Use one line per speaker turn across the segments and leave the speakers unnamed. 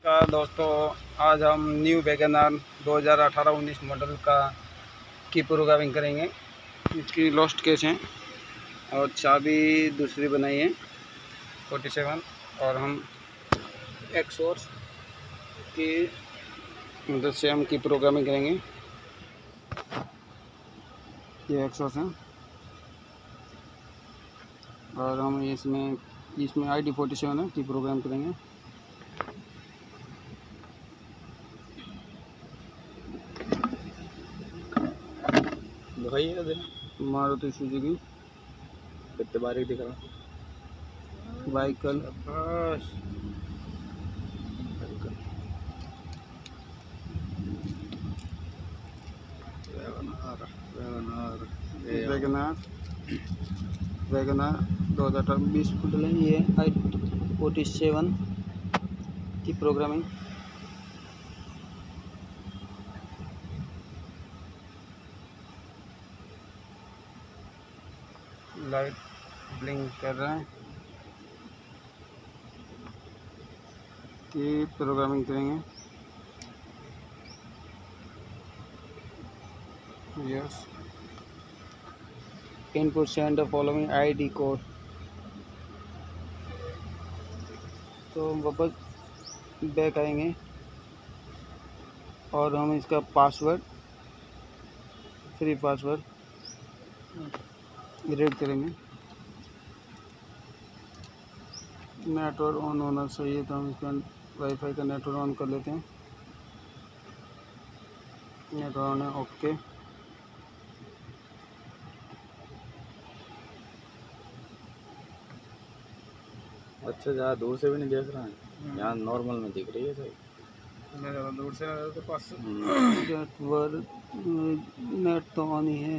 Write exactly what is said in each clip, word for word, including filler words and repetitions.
का दोस्तों, आज हम न्यू वैगन आर दो हज़ार अठारह उन्नीस मॉडल का की प्रोग्रामिंग करेंगे। इसकी लॉस्ट केस है और चाबी दूसरी बनाई है सैंतालीस, और हम एक्सोर्स की मदद से हम की प्रोग्रामिंग करेंगे। ये एक्सोर्स है और हम इसमें इसमें आई डी फोर्टी सेवन है की प्रोग्राम करेंगे।
दिखाइएगा दिन
मारुति सुजुकी
कितने बारीक दिख रहा
बाइकल
बस
वैगन आर वैगन आर दो हज़ार बीस मॉडल है। ये आई फोर्टी सेवन की प्रोग्रामिंग। लाइट ब्लिंक कर रहा है कि प्रोग्रामिंग करेंगे। Yes, input send the following ID code. तो हम वापस बैक आएंगे और हम इसका पासवर्ड फ्री पासवर्ड रीड करेंगे। नेटवर्क ऑन होना चाहिए, तो हम इसका वाईफाई का नेटवर्क ऑन कर लेते हैं। नेटवर्क ऑन है, ओके।
अच्छा, ज़्यादा दूर से भी नहीं देख रहा है, यहाँ नॉर्मल में दिख रही है सही।
मैं ज़्यादा दूर से तो पास नेटवर्क नेट तो ऑन ही है।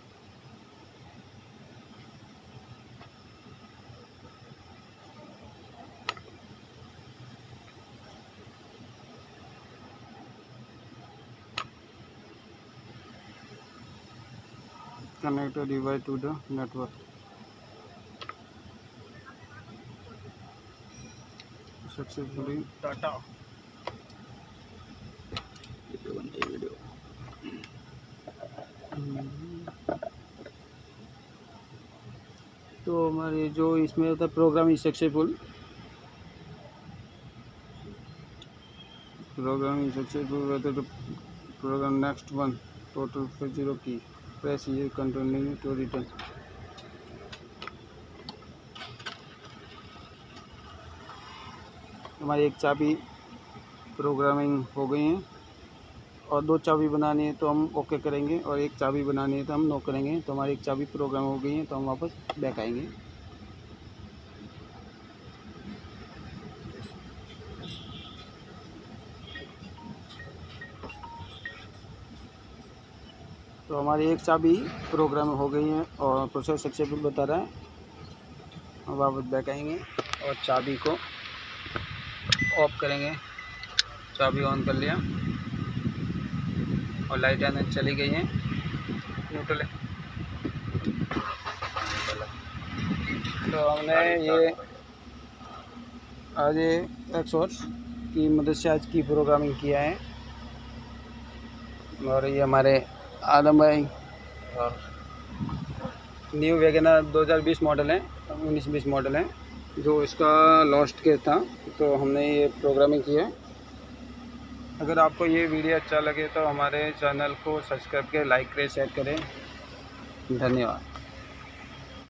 Connect a device to the network. Successfully. Tata.
Video बन रही वीडियो।
तो हमारे जो इसमें होता है program is successful. Program is successful whether the program next one total for zero key. Press here continue to return. हमारी एक चाबी प्रोग्रामिंग हो गई है और दो चाबी बनानी है तो हम ओके करेंगे, और एक चाबी बनानी है तो हम नो करेंगे। तो हमारी एक चाबी प्रोग्राम हो गई है, तो हम वापस बैक आएंगे। तो हमारी एक चाबी प्रोग्राम हो गई है और प्रोसेस सक्सेसफुल बता रहा है। अब वापस बैक आएंगे और चाबी को ऑफ करेंगे। चाबी ऑन कर लिया और लाइट आने चली गई हैं, न्यूट्रल है। तो हमने ये आज एक्सोर्स की मदद से आज की प्रोग्रामिंग किया है। और ये हमारे आदम भाई न्यू वैगन आर दो हज़ार बीस मॉडल है, उन्नीस बीस मॉडल है, जो इसका लॉस्ट केस था, तो हमने ये प्रोग्रामिंग की है। अगर आपको ये वीडियो अच्छा लगे तो हमारे चैनल को सब्सक्राइब करें, लाइक करें, शेयर करें। धन्यवाद।